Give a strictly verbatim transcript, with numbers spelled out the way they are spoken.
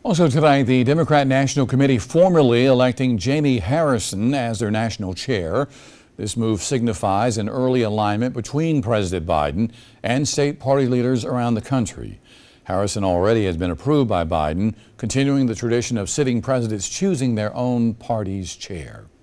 Also tonight, the Democrat National Committee formally electing Jamie Harrison as their national chair. This move signifies an early alignment between President Biden and state party leaders around the country. Harrison already has been approved by Biden, continuing the tradition of sitting presidents choosing their own party's chair.